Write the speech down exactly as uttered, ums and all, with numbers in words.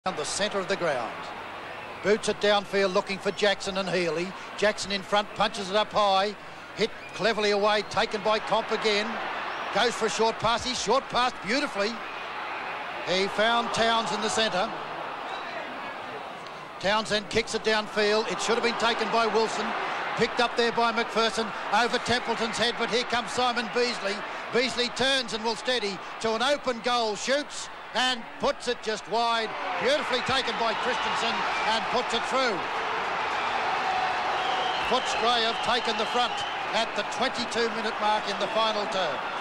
Down the centre of the ground. Boots it downfield looking for Jackson and Healy. Jackson in front, punches it up high. Hit cleverly away, taken by Comp again. Goes for a short pass. He short passed beautifully. He found Towns in the centre. Townsend kicks it downfield. It should have been taken by Wilson. Picked up there by McPherson. Over Templeton's head, but here comes Simon Beasley. Beasley turns and will steady to an open goal. Shoots and puts it just wide. Beautifully taken by Christensen and puts it through. Footscray have taken the front at the twenty-two minute mark in the final term.